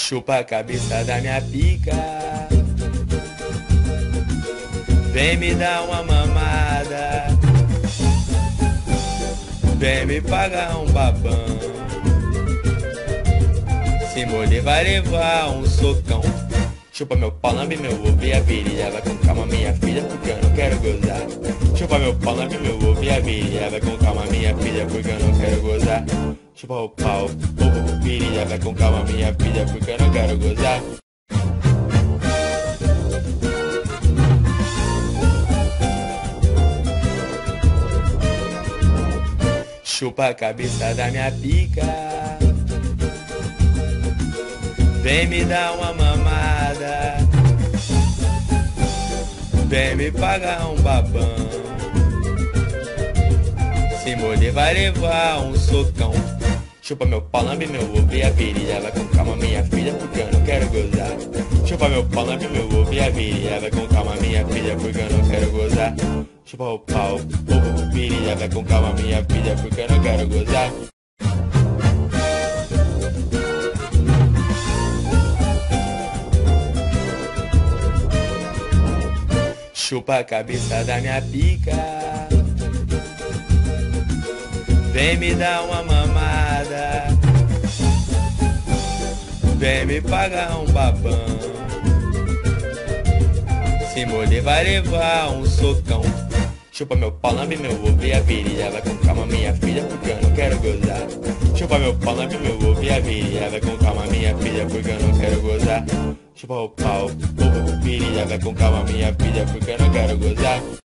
Chupa a cabeça da minha pica. Vem me dar uma mamada. Vem me pagar um babão. Se morder vai levar um socão. Chupa meu pau, lambe meu ovo e a virilha. Vai com calma minha filha, porque eu não quero gozar. Chupa meu pau, lambe meu ovo e a virilha. Vai com calma minha filha, porque eu não quero gozar. Chupa o pau, ovo, virilha. Vai com calma minha filha, porque eu não quero gozar. Chupa a cabeça da minha pica. Vem me dar uma mamada. Vem me pagar um babão. Se morder vai levar um socão. Chupa meu pau, lambe meu ovo e a virilha. Vai com calma minha filha, porque eu não quero gozar. Chupa meu pau, lambe meu ovo e a virilha. Vai com calma minha filha, porque eu não quero gozar. Chupa o pau, ovo, virilha. Vai com calma minha filha, porque eu não quero gozar. Chupa a cabeça da minha pica. Vem me dar uma mamada. Vem me pagar um babão. Se morder vai levar um socão. Chupa meu pau, lambe meu ovo e a virilha. Vai com calma minha filha, porque eu não quero gozar. Chupa meu pau, lambe meu ovo e a virilha. Vai com calma minha filha, porque eu não quero gozar. Chupa o pau, ovo, virilha. Vai com calma minha filha, porque eu não quero gozar.